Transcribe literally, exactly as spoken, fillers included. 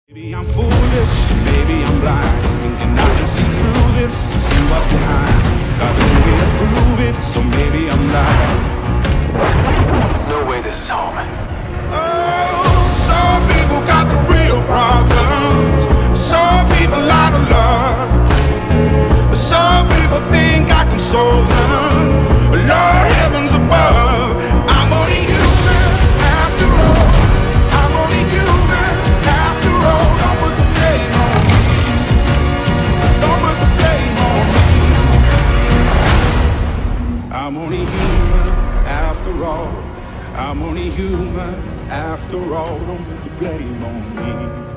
Maybe I'm foolish, maybe I'm blind, thinking I can see through this, see what's behind. Got no way to prove it, so maybe I'm lying. No way this is home. Oh, some people got the real problems. Some people out of love. Some people think I can solve them. Lord, heavens above, I'm only human after all. I'm only human after all. Don't put the blame on me. Don't put the blame on me. I'm only human after all. I'm only human after all. Don't put the blame on me.